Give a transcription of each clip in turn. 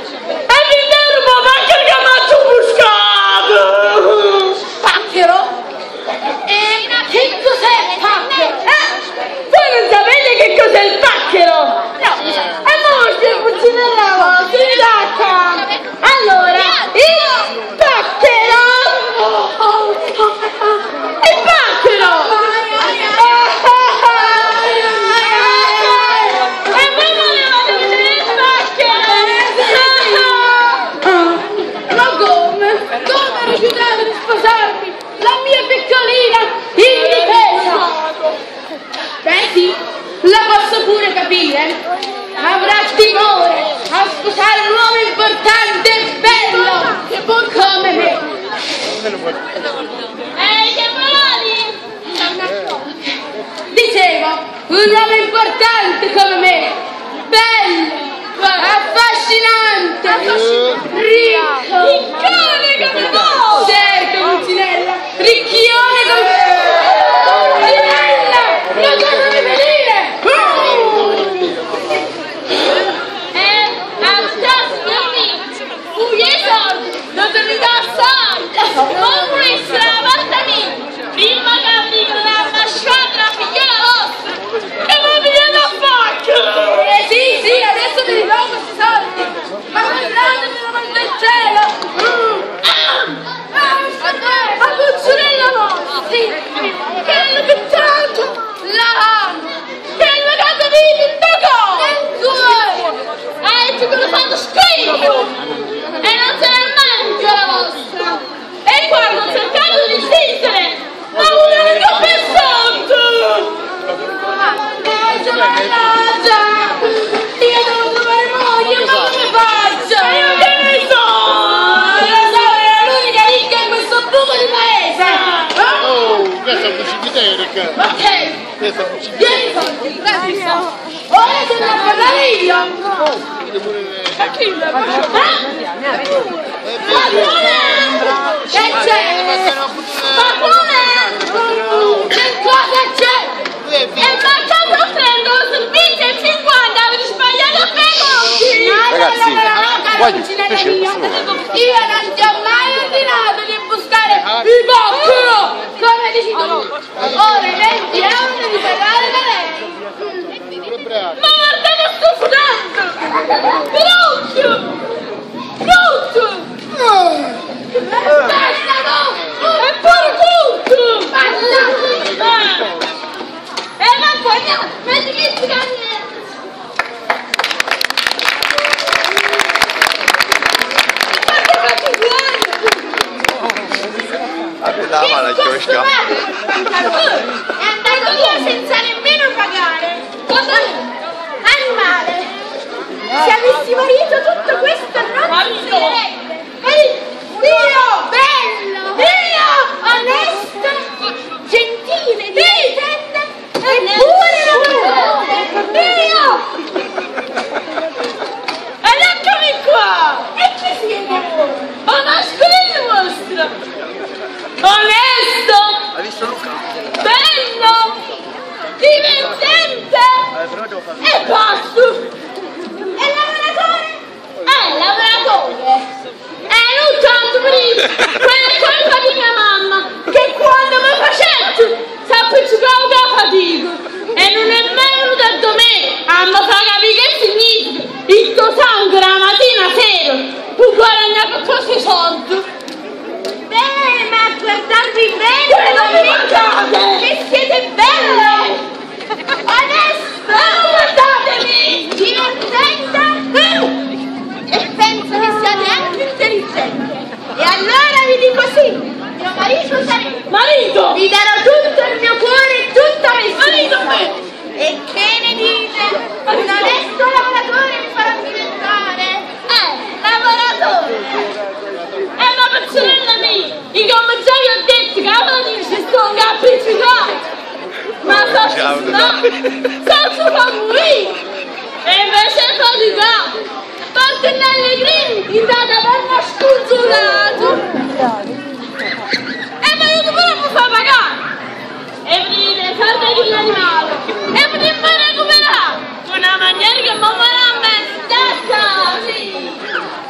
E mi fermo perché mi ha buscato! Pacchero? E che cos'è il pacchero? Voi non sapete che cos'è il pacchero? No. E morte, Pulcinella vostra, allora, il pacchero! Il pacchero! E voi volevate vedere il pacchero? Ma come? Come rifiutate di sposarmi? La mia piccolina indifesa! Beh sì, la posso pure capire. Avrà timore a sposare un uomo importante e bello come me. Ehi, che paroli? Dicevo, un uomo importante come me, bello, affascinante, ricco, riccone come voi. Certo, Pulcinella, ricchione come me. Pulcinella, non devi venire. Non te li dà assai! Non questo è la volta mia! Prima che arrivi la masciata la figliola vostra! E voi mi viene a pacchero! Sì, adesso te li do questi soldi! Ma guardatemi la mano del cielo! Ma Pulcinella vostra! Sì! Quello che tanto la amo! Quello che ha vinto il cuore! Tu che lo fanno schifo! E non se ne mangia la vostra! E quando ho cercato di resistere, ma una mia pesante! Mannaggia! Io devo trovare moglie, ma come faccio? Io che ne so! Lo so, era l'unica ricca in questo buco di paese! Oh, questa è un cimitero! Ok! Vieni soldi, prendi i soldi! Ora te ne parlare io! A chi la faccio? Padrone! Che c'è? Padrone! Che cosa c'è? E facciamo offrendo un servizio e 50, avete sbagliato a conti! Ragazzi, io non ti ho mai ordinato di buscare il bocchero! Come dici tu? Ora i 20 euro devi pagare da lei! Ma guardate sto sudando! Brutto! Brutto! Basta no! È pure brutto! Basta! Ma poi metti che ti cambia! Dava la chiosca. È andato via senza nemmeno pagare. Cosa? Animale. Se avessi marito tutto questo non succederebbe. Dio bello. Dio onesto. Gentile. Decente. Eppure lavoratore. Dio. Ed eccomi qua. E chi siete voi? Oh, mascolino vostro. Onesto! Hai visto Luca? Bello! Divertente! E basta! E lavoratore? Lavoratore! Non tanto prima! Quella è colpa di mia mamma! Che quando mi facetto si appiccicava la fatica! E non è mai venuta da me a mi far capire che significa il tuo sangue la mattina sera! Tu guadagni per questi soldi! Ma guardarvi bene, non mi cade! Che siete belle! Adesso guardatemi! Divertente! E penso che siate anche intelligente! E allora vi dico sì! Mio marito sarà... Marito! Vi darò tutto il mio cuore e tutta me! Marito me! E che ne dite? Un onesto lavoratore mi farà diventare! Lavoratore! Ma Pulcinella mia! Io come già vi ho detto che avevo dice sto un appiccicato! Ma senza favorire! E invece è faticato! Porto in allegrini! In data per uno scuzzolato! E ma io pure mi fa pagare! E venite, fate di l'animale! E venite a recuperare! Una maniera che mi farà a me stessa! Sì!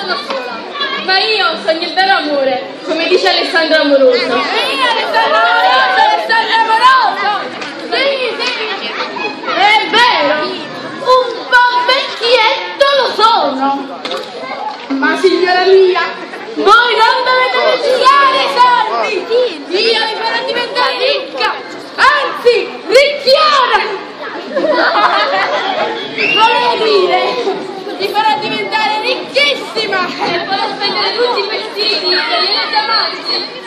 sono sola, ma io sogno il vero amore, come dice Alessandro Amoroso. Sì, Alessandro Amoroso! Sì, sì! È vero! Un po' vecchietto lo sono! Ma signora mia, voi non dovete decidere i soldi! Io vi farò diventare ricca! Anzi, ricchiona! Volevo dire, ti farò diventare ricchissima e farò spendere tutti i vestiti e le diamanti.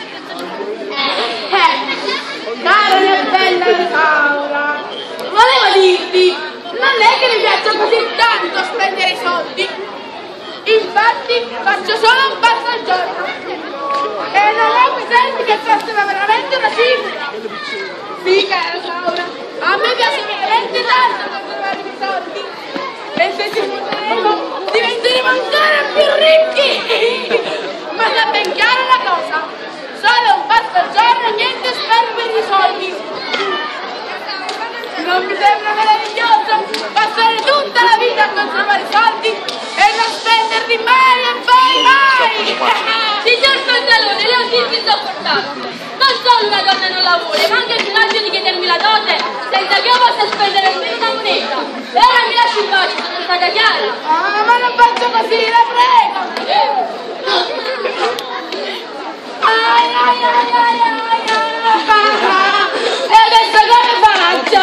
Cara mia bella Rosaura, volevo dirti, non è che mi piaccia così tanto spendere i soldi. Infatti faccio solo un passo al giorno e non ho presenti che costano veramente una cifra. Sì, cara Rosaura, a me piace veramente tanto conservare i soldi e se ci muoveremo diventeremo ancora più ricchi. Ma sta ben chiara una cosa, solo un passo al giorno e niente spero per i soldi. Non mi sembra meraviglioso passare tutta la vita a conservare i soldi e non spenderli mai e mai! Signor Pantalone, le ho dirvi insopportabile. Non solo una donna non la vuole, ma anche il coraggio di chiedermi la dote senza che io possa spendere nemmeno una moneta. E ora mi lasci in pace, sono stata chiara. Ah, ma non faccio così, la prego! Ai, ai, ai, ai, ai, ai. E adesso come faccio?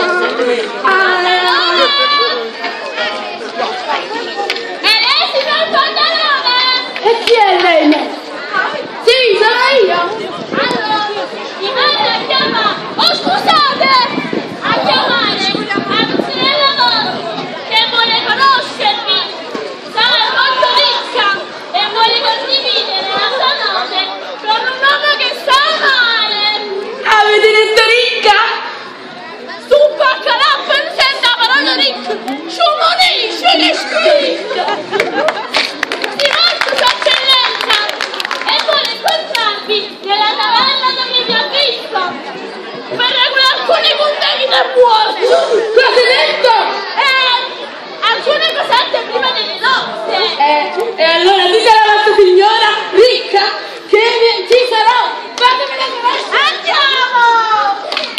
E lei, signor Pantalone? E chi è lei? Sì, sono io! Allora, mi manda a chiamare! Oh, scusate! A chiamare a Lucinella Mosco, che vuole conoscermi! Sarà molto ricca e vuole condividere la sua notte con un uomo che sa male! Avete detto ricca? Su baccalà senza parola ricca! Su monisce che spicca! Di molto sua eccellenza! E vuole incontrarvi nella taverna dove vi ho visto per regolare alcuni puntini del buono. Cosa hai detto? Alcune cosette prima delle nozze. E allora dite alla vostra signora ricca che ci sarò. Fatemela conoscere. Andiamo!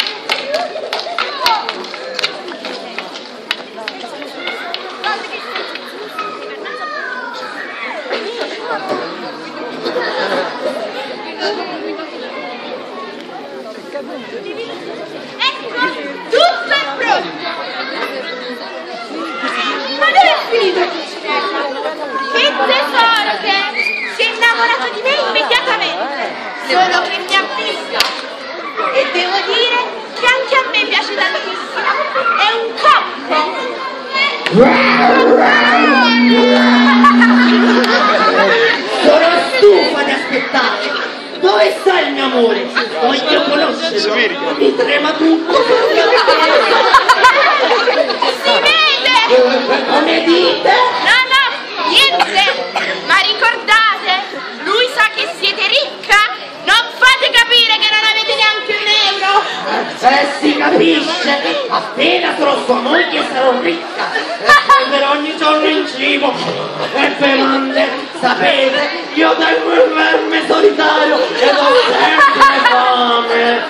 Ecco, tutto è pronto! Ma non è finito qui, che tesoro che è! Si è innamorato di me immediatamente, solo che mi ha visto. E devo dire che anche a me piace tantissimo, è un cocco! Sono stufa di aspettare! Dove sta il mio amore? Voglio conoscerlo! Mi trema tutto! Si vede! Come dite? No, niente! Ma ricordate, lui sa che siete ricca? Non fate capire che non avete neanche un euro! Si capisce! Appena sarò sua moglie sarò ricca! Per ogni giorno in cibo e bevande, sapete, io tengo il verme solitario e ho sempre fame!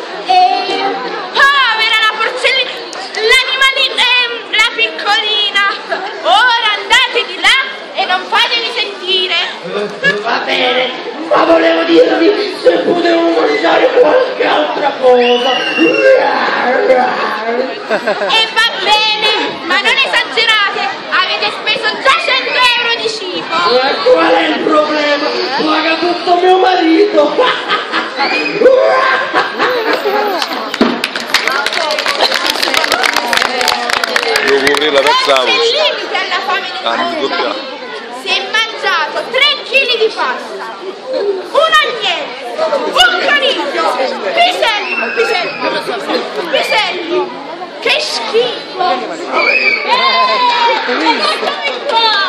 Povera la porcellina, l'animalina, la piccolina! Ora andate di là e non fatevi sentire! Va bene, ma volevo dirvi se potevo mangiare qualche altra cosa! E va bene, ma non esagerate, avete speso già 100 euro di cibo! E qual è il problema? Paga tutto mio marito! La c'è il limite alla fame del mondo! Si è mangiato 3 kg di pasta, un agnello, un coniglio, piselli, che schifo! Eccomi qua!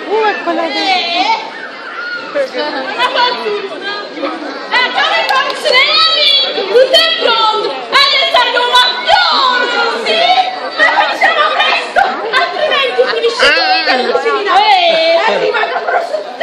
Una fortuna! Eccomi qua, Cinelli! Tutto è pronto! Adesso un mattone! Sì! Ma facciamo presto! Altrimenti finisce tutto in cucina! Arriva da prosciutto!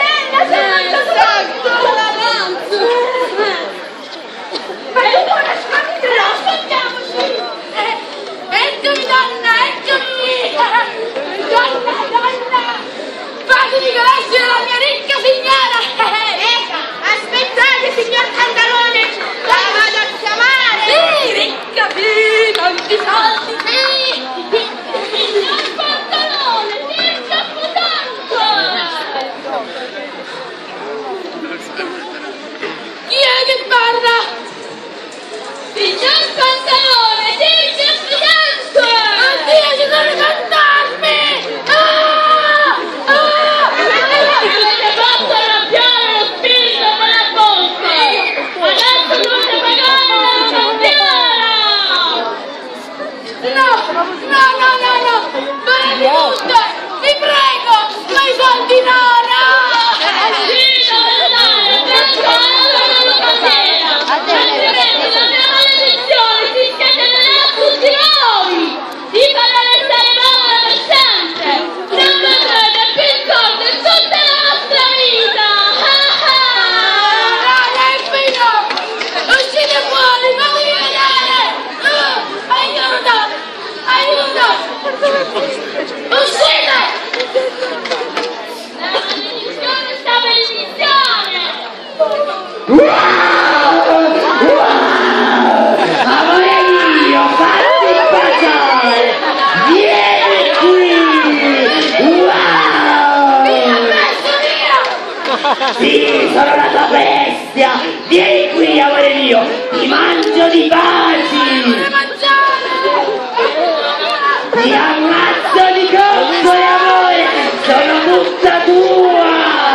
Sì, sono la tua bestia! Vieni qui, amore mio! Ti mangio di baci! Ti ammazzo di coccole, amore! Sono tutta tua!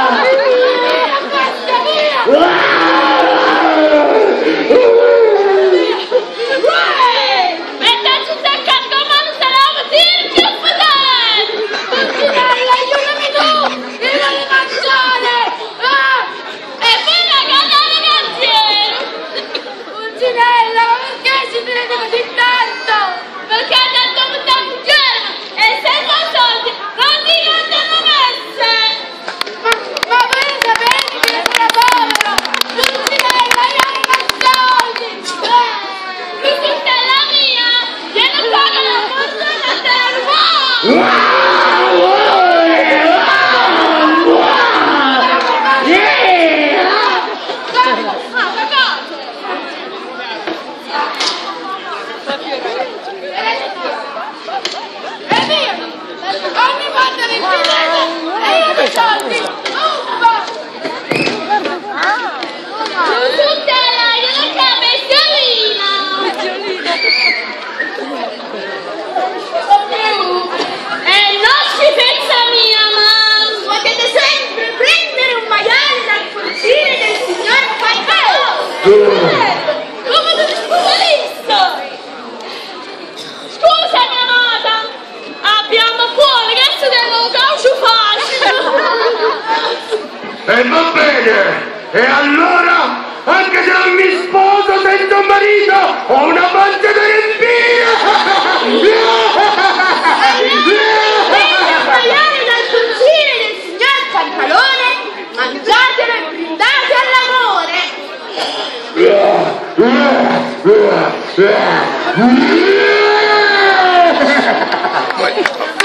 E va bene, e allora, anche se non mi sposo senza un marito, ho un amante da riempire! Maiale dal consiglio del signor Pantalone, mangiatelo e brindate all'amore!